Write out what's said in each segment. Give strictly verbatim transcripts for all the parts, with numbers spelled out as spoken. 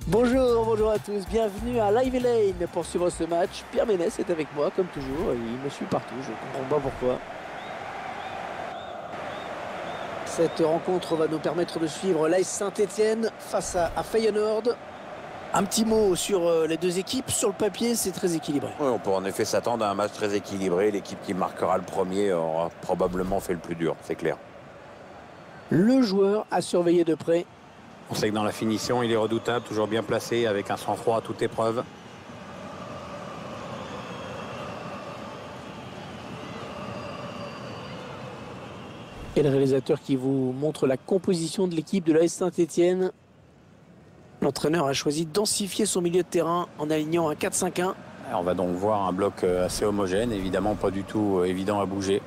Bonjour, bonjour à tous, bienvenue à Live Lane pour suivre ce match. Pierre Ménès est avec moi comme toujours, il me suit partout, je ne comprends pas pourquoi. Cette rencontre va nous permettre de suivre l'A S Saint-Étienne face à, à Feyenoord. Un petit mot sur euh, les deux équipes, sur le papier c'est très équilibré. Oui, on peut en effet s'attendre à un match très équilibré. L'équipe qui marquera le premier aura probablement fait le plus dur, c'est clair. Le joueur à surveiller de près. On sait que dans la finition, il est redoutable, toujours bien placé, avec un sang-froid à toute épreuve. Et le réalisateur qui vous montre la composition de l'équipe de l'A S Saint-Étienne. L'entraîneur a choisi de densifier son milieu de terrain en alignant un quatre cinq un. On va donc voir un bloc assez homogène, évidemment pas du tout évident à bouger.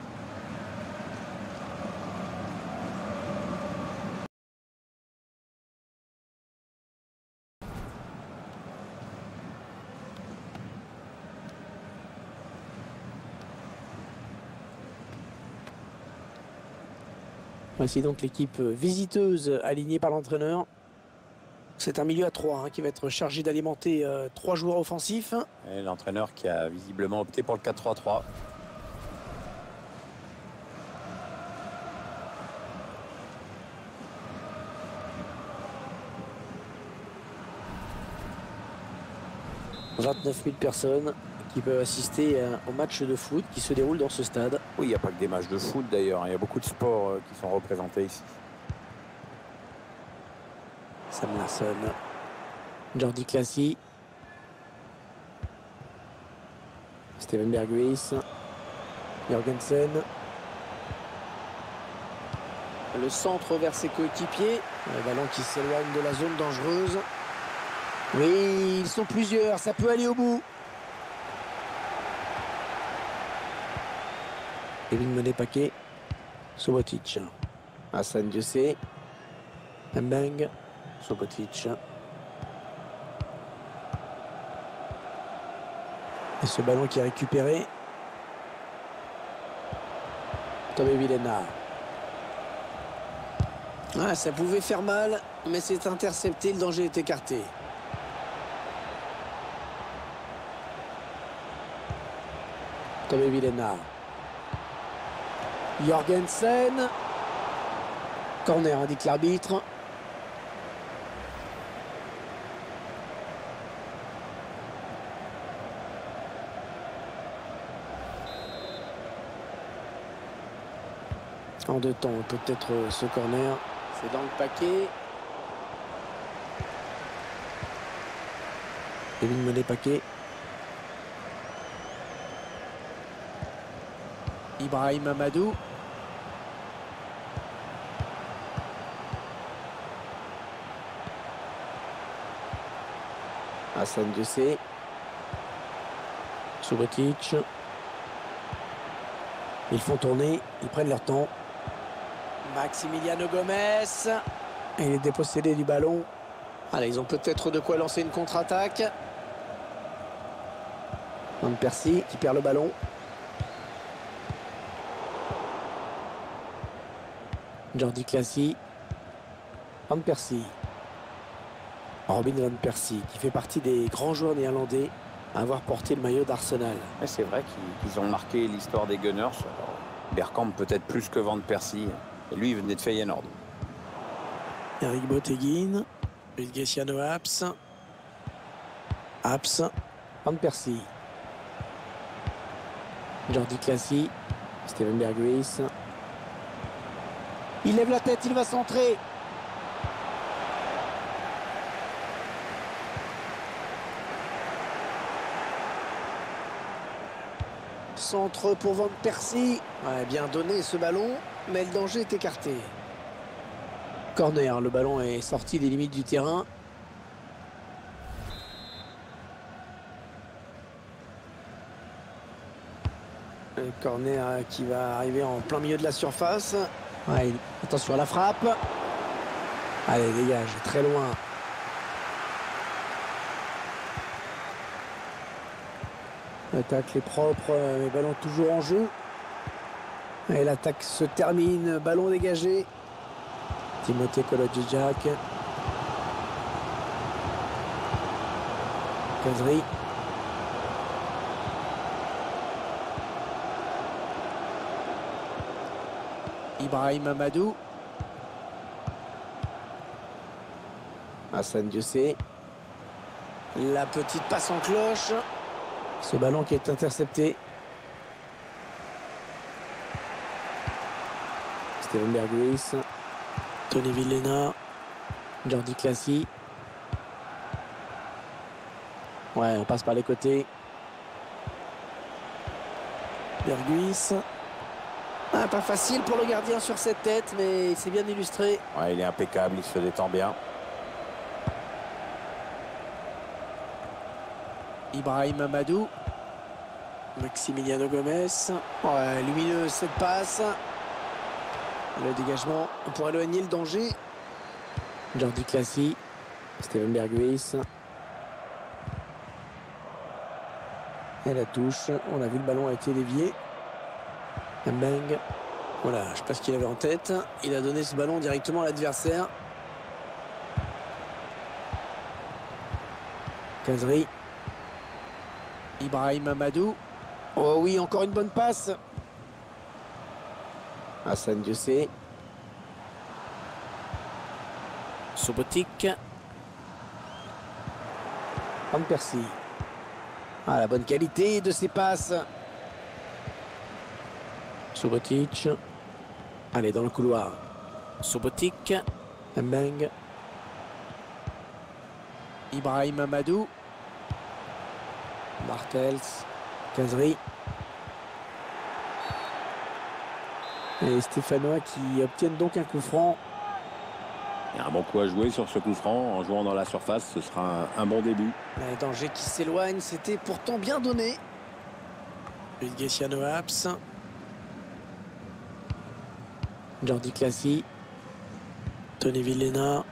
Voici donc l'équipe visiteuse alignée par l'entraîneur. C'est un milieu à trois hein, qui va être chargé d'alimenter euh, trois joueurs offensifs. L'entraîneur qui a visiblement opté pour le quatre trois trois. vingt-neuf mille personnes qui peuvent assister euh, au match de foot qui se déroule dans ce stade. Oui, il n'y a pas que des matchs de foot d'ailleurs, il y a beaucoup de sports qui sont représentés ici. Sam Larsson, Jordi Clasie, Steven Berghuis, Jorgensen. Le centre vers ses coéquipiers. Le ballon qui s'éloigne de la zone dangereuse. Oui, ils sont plusieurs, ça peut aller au bout. Kevin Monet-Paquet, Subotic, Hassan Diossé, Mbeng, Subotic. Et ce ballon qui est récupéré. Tomé Vilena. Ah, ça pouvait faire mal, mais c'est intercepté, le danger est écarté. Tomé Vilena. Jorgensen. Corner, indique l'arbitre. En deux temps, peut-être ce corner. C'est dans le paquet. Kevin Monet-Paquet. Ibrahim Amadou. Hassan Diossé. Subotic. Ils font tourner, ils prennent leur temps. Maximiliano Gomez. Et il est dépossédé du ballon. Allez, ils ont peut-être de quoi lancer une contre-attaque. Van Persie qui perd le ballon. Jordi Clasie. Van Persie. Robin Van Persie qui fait partie des grands joueurs néerlandais à avoir porté le maillot d'Arsenal. C'est vrai qu'ils ont marqué l'histoire des Gunners. Bergkamp peut-être plus que Van Persie. Et lui, il venait de Feyenoord. Eric Boteguin. Vilgessiano Apps. Apps. Van Persie. Jordi Clasie. Steven Berghuis. Il lève la tête, il va centrer. Centre pour Van Persie. Ouais, bien donné ce ballon, mais le danger est écarté. Corner, le ballon est sorti des limites du terrain. Le corner qui va arriver en plein milieu de la surface. Ouais, attention à la frappe. Allez, dégage, très loin. L'attaque est propre, mais ballon toujours en jeu. Et l'attaque se termine, ballon dégagé. Timothée Kolodjijak. Kazri. Ibrahim Amadou. Hassan Diossé. La petite passe en cloche. Ce ballon qui est intercepté. Steven Berghuis. Tony Villena. Jordi Clacy. Ouais, on passe par les côtés. Berghuis. Ah, pas facile pour le gardien sur cette tête, mais c'est bien illustré. Ouais, il est impeccable, il se détend bien. Ibrahim Amadou. Maximiliano Gomez. Ouais, lumineuse cette passe. Le dégagement pour éloigner le danger. Jordi Clacy. Steven Berghuis. Et la touche. On a vu le ballon a été dévié. Mbeng. Voilà, je ne sais pas ce qu'il avait en tête. Il a donné ce ballon directement à l'adversaire. Kazri. Ibrahim Amadou. Oh oui, encore une bonne passe. Hassan Diossé. Sobotik. Van Persie. Ah, la bonne qualité de ses passes. Subotic. Allez, dans le couloir. Subotic. Mbeng. Ibrahim Amadou. Bartels. Kazri. Et Stéphanois qui obtiennent donc un coup franc. Il y a un bon coup à jouer sur ce coup franc. En jouant dans la surface, ce sera un, un bon début. Le danger qui s'éloigne, c'était pourtant bien donné. Gessiano Haps. Jordi Clacy. Tony Villena.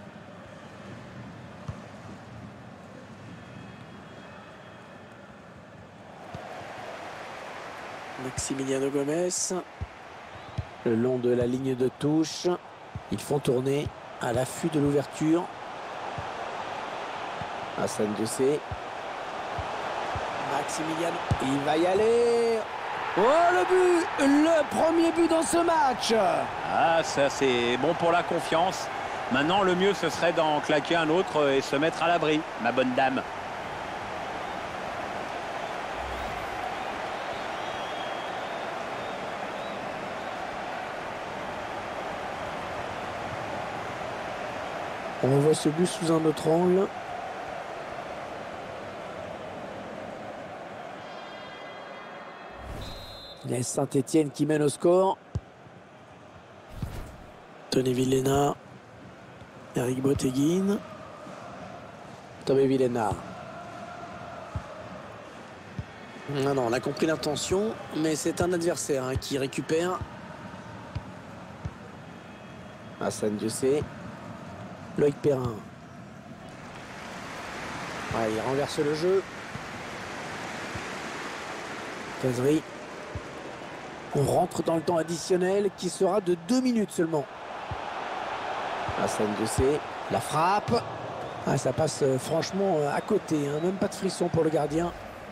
Maximiliano Gomez. Le long de la ligne de touche. Ils font tourner à l'affût de l'ouverture. Hassan Diossé. Maximiliano. Il va y aller. Oh, le but! Le premier but dans ce match! Ah, ça c'est bon pour la confiance. Maintenant, le mieux, ce serait d'en claquer un autre et se mettre à l'abri, ma bonne dame. On voit ce but sous un autre angle. Les Saint-Etienne qui mène au score. Tony Villena. Eric Boteguin. Tomé Villena. Non, non, on a compris l'intention, mais c'est un adversaire hein, qui récupère. Hassan Diossé. Loïc Perrin. Ouais, il renverse le jeu. Kazri. On rentre dans le temps additionnel qui sera de deux minutes seulement. Hassan Diossé. La frappe. Ah, ça passe euh, franchement euh, à côté. Hein, même pas de frisson pour le gardien.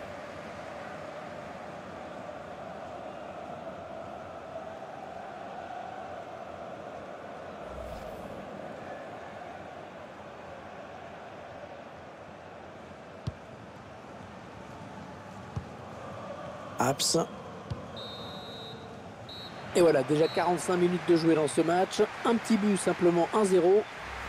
Haps. Et voilà, déjà quarante-cinq minutes de jouer dans ce match. Un petit but, simplement un zéro.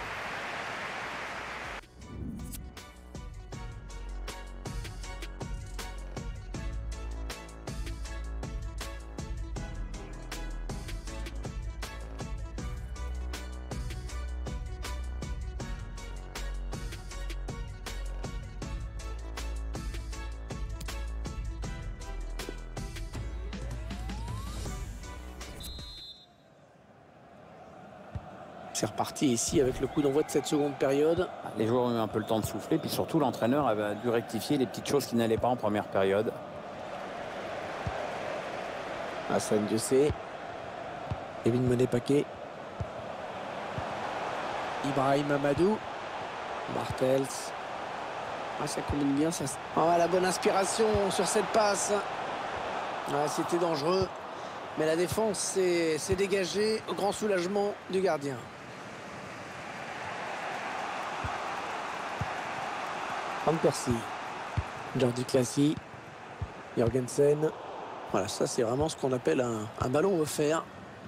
C'est reparti ici avec le coup d'envoi de cette seconde période. Les joueurs ont eu un peu le temps de souffler, puis surtout l'entraîneur avait dû rectifier les petites choses qui n'allaient pas en première période. Hassan Diossé. Kevin Monet-Paquet. Ibrahim Amadou. Bartels. Ah, ça combine bien, ça. Ah, la bonne inspiration sur cette passe. Ah, c'était dangereux. Mais la défense s'est dégagée au grand soulagement du gardien. Van Persie. Jordi Clasie. Jorgensen. Voilà, ça c'est vraiment ce qu'on appelle un, un ballon offert.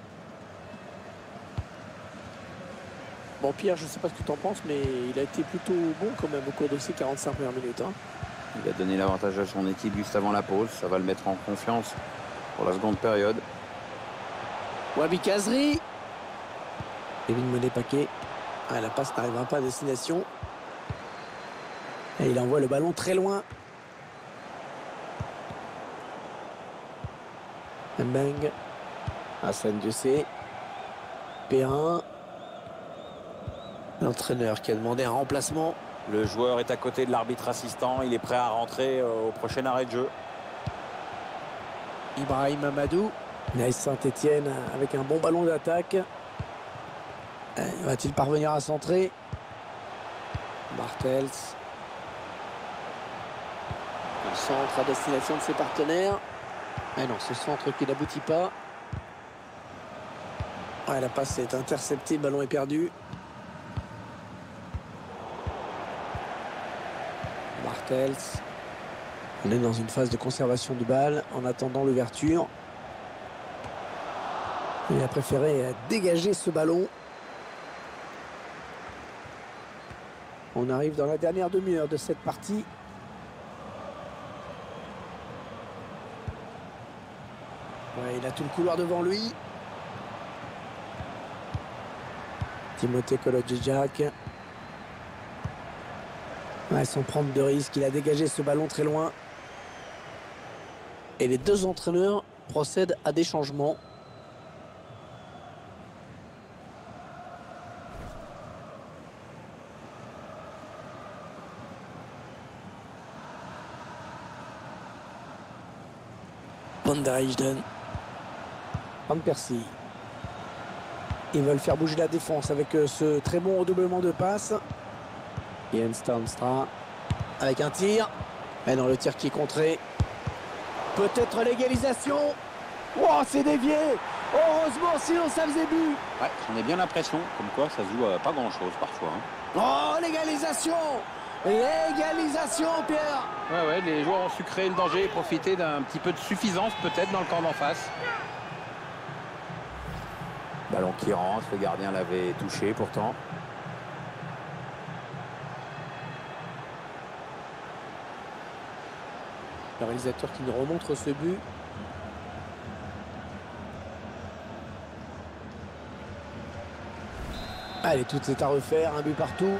Bon, Pierre, je ne sais pas ce que tu en penses, mais il a été plutôt bon quand même au cours de ces quarante-cinq premières minutes. Hein. Il a donné l'avantage à son équipe juste avant la pause. Ça va le mettre en confiance pour la seconde période. Wabi Kazri. Kevin Monet-Paquet. Ah, la passe n'arrivera pas à destination. Et il envoie le ballon très loin. Mbeng. Hassan Diocé. Perrin. L'entraîneur qui a demandé un remplacement. Le joueur est à côté de l'arbitre assistant. Il est prêt à rentrer au prochain arrêt de jeu. Ibrahim Amadou. Nice Saint-Etienne avec un bon ballon d'attaque. Va-t-il parvenir à centrer? Bartels. Le centre à destination de ses partenaires. Ah non, ce centre qui n'aboutit pas. Ouais, la passe est interceptée, le ballon est perdu. Bartels. On est dans une phase de conservation du bal en attendant l'ouverture. Il a préféré dégager ce ballon. On arrive dans la dernière demi-heure de cette partie. Ouais, il a tout le couloir devant lui. Timothée Kolodjidjak. Ouais, sans prendre de risque, il a dégagé ce ballon très loin. Et les deux entraîneurs procèdent à des changements. Van der Heijden. Van Persie. Ils veulent faire bouger la défense avec ce très bon redoublement de passes. Jens Toornstra avec un tir. Et non, le tir qui est contré. Peut-être l'égalisation. Oh, c'est dévié. Heureusement, sinon ça faisait but. Ouais, j'en ai bien l'impression. Comme quoi, ça se joue à pas grand-chose parfois. Hein. Oh, l'égalisation. L'égalisation, Pierre. Ouais, ouais, les joueurs ont su créer le danger et profiter d'un petit peu de suffisance peut-être dans le camp d'en face. Ballon qui rentre, le gardien l'avait touché pourtant. Le réalisateur qui nous remontre ce but. Allez, tout est à refaire, un but partout.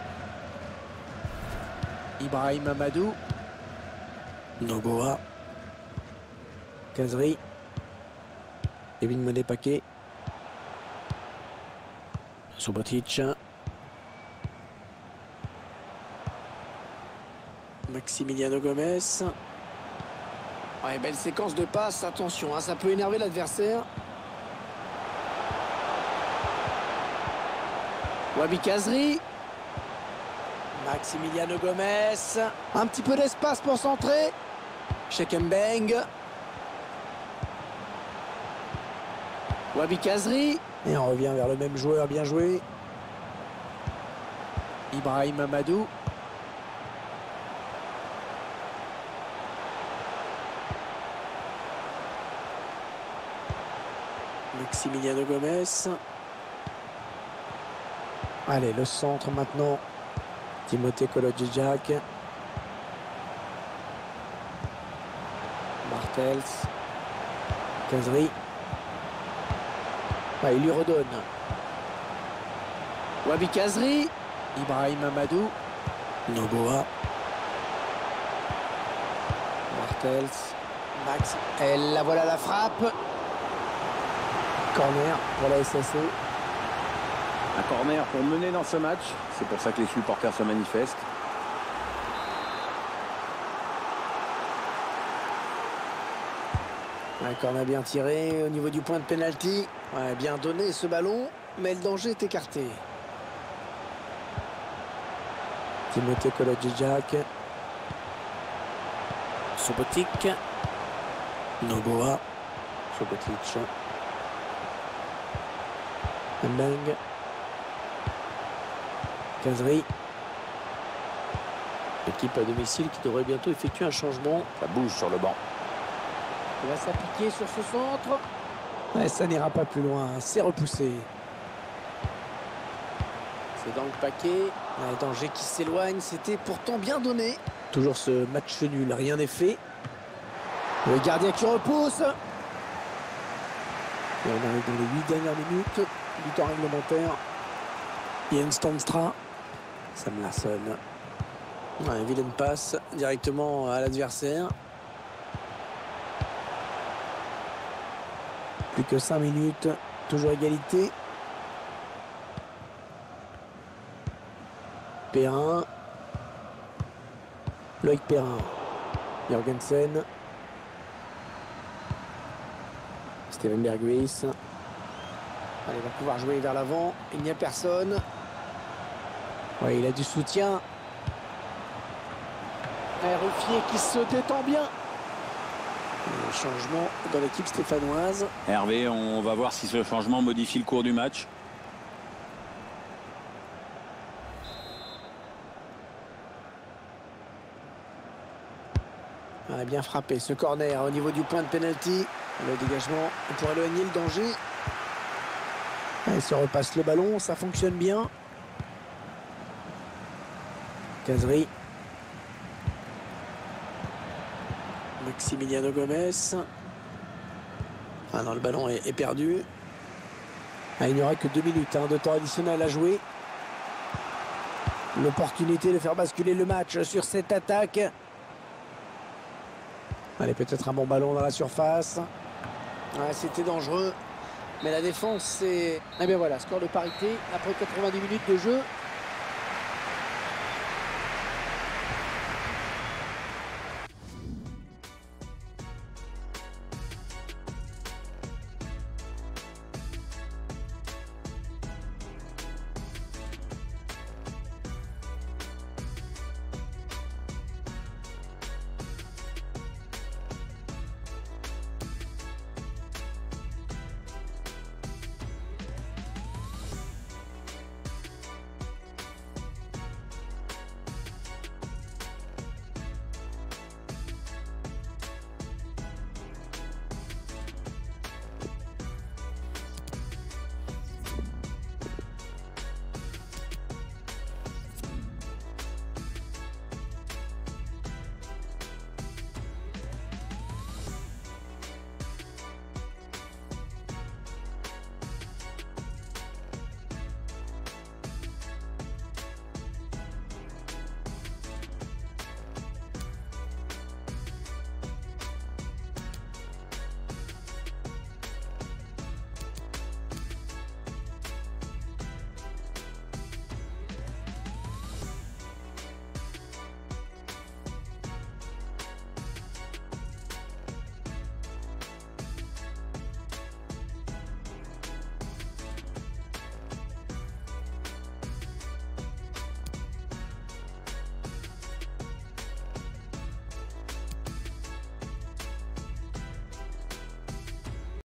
Ibrahim Amadou. Noboa. Kazri. Kevin Monet-Paquet. Subotic. Maximiliano Gomez. Ouais, belle séquence de passes. Attention, hein, ça peut énerver l'adversaire. Wabi Kazri. Maximiliano Gomez. Un petit peu d'espace pour centrer. Cheikh Mbeng. Wabi Kazri. Et on revient vers le même joueur, bien joué. Ibrahim Amadou. Maximiliano Gomez. Allez, le centre maintenant. Timothée Kolodjidjak. Bartels. Kazri. Ah, il lui redonne. Wabi Kazri. Ibrahim Amadou. Noboa. Bartels. Max. Et la voilà la frappe. Corner pour la S S E. Un corner pour mener dans ce match. C'est pour ça que les supporters se manifestent. Un corner bien tiré au niveau du point de pénalty. Ouais, bien donné ce ballon, mais le danger est écarté. Timothée Kolodjidjak. Sobotic. Noboa. Sobotic. Mbeng. Kazri. L'équipe à domicile qui devrait bientôt effectuer un changement. Ça bouge sur le banc. Il va s'appliquer sur ce centre. Ouais, ça n'ira pas plus loin, c'est repoussé. C'est dans le paquet. Un danger qui s'éloigne, c'était pourtant bien donné. Toujours ce match nul, rien n'est fait. Le gardien qui repousse. Et on arrive dans les huit dernières minutes du temps réglementaire. Jens Torstra. Sam Larsson. Ouais, vilaine passe directement à l'adversaire. Plus que cinq minutes, toujours égalité. Perrin. Loïc Perrin. Jorgensen. Steven Berghuis. Allez, il va pouvoir jouer vers l'avant. Il n'y a personne. Ouais, il a du soutien. Ruffier qui se détend bien. Le changement dans l'équipe stéphanoise. Hervé, on va voir si ce changement modifie le cours du match. On a bien frappé ce corner au niveau du point de pénalty. Le dégagement pour éloigner le danger. Il se repasse le ballon, ça fonctionne bien. Kazri. Maximiliano Gomez. Ah non, le ballon est, est perdu. Ah, il n'y aura que deux minutes hein, de temps additionnel à jouer. L'opportunité de faire basculer le match sur cette attaque. Allez, peut-être un bon ballon dans la surface. Ah, c'était dangereux. Mais la défense, c'est... Eh bien voilà, score de parité après quatre-vingt-dix minutes de jeu.